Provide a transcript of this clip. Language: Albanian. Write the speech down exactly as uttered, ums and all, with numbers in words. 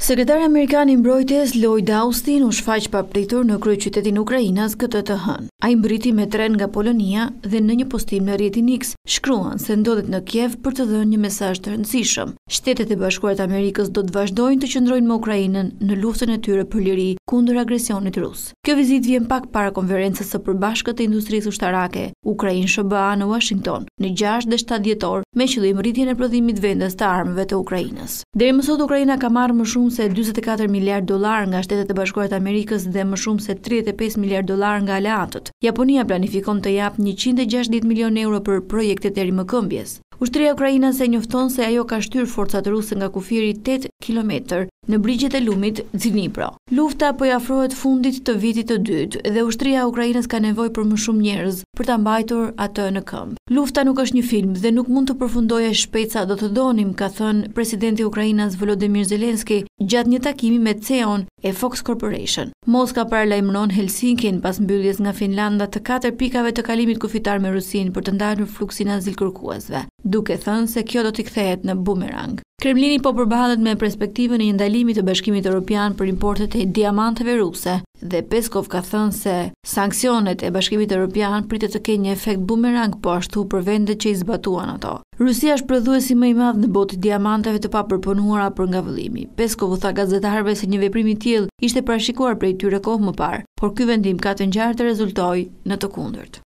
Sekretari Amerikan i Mbrojtjes Lloyd Austin u shfaq papritur në kryeqytetin e Ukrainës këtë të hënë. Ai mbriti me tren nga Polonia dhe në një postim në rrjetin X shkruan se ndodhet në Kiev për të dhënë një mesazh të rëndësishëm. Shtetet e Bashkuara të Amerikës do të vazhdojnë të qëndrojnë me Ukrainën në luftën e tyre për liri kundër agresionit rus. Kjo vizitë vjen pak para konferencës së përbashkët të industrisë ushtarake Ukrainë-S B A në Washington në gjashtë dhe shtatë dhjetor me qëllim rritjen e prodhimit vendas të armëve të Ukrainës. Deri më sot Ukraina ka marrë më shumë se njëzet e katër miliard dollar nga Shtetet e Bashkuara të Amerikës dhe më shumë se tridhjetë e pesë miliard dollar nga aleatët. Japonia planifikon të japë njëqind e gjashtëdhjetë milion euro për projektet e rimëkëmbjes. Ushtria ukrainase njofton se ajo ka shtyr forcat ruse nga kufiri tetë kilometër në brigjet e lumit Dnipro. Lufta po i afrohet fundit të vitit të dytë dhe ushtria e Ukrainës ka nevojë për më shumë njerëz për ta mbajtur atë në këmbë. Lufta nuk është një film dhe nuk mund të përfundojë shpejt sa do të donim, ka thënë presidenti i Ukrainës Volodymyr Zelensky gjatë një takimi me C E O-n e Fox Corporation. Moska paralajmëron Helsinkin pas mbylljes nga Finlanda të katër pikave të kalimit kufitar me Rusinë për të ndalur fluksin azilkërkuesve, duke thënë se kjo do t'i kthehet në bumerang. Kremlini po përballet me perspektivën e një ndalimi të Bashkimit Evropian për importet e diamanteve ruse dhe Peskov ka thënë se sanksionet e Bashkimit Evropian pritet të kenë një efekt bumerang po ashtu për vendet që i zbatuan ato. Rusia është prodhuesi më i madh në botë i diamanteve të papërpunuara për ngavëllimi. Peskov u tha gazetarëve se një veprim i tillë ishte parashikuar prej tyre kohë më parë, por ky vendim ka të ngjarë të rezultojë në të kundërt.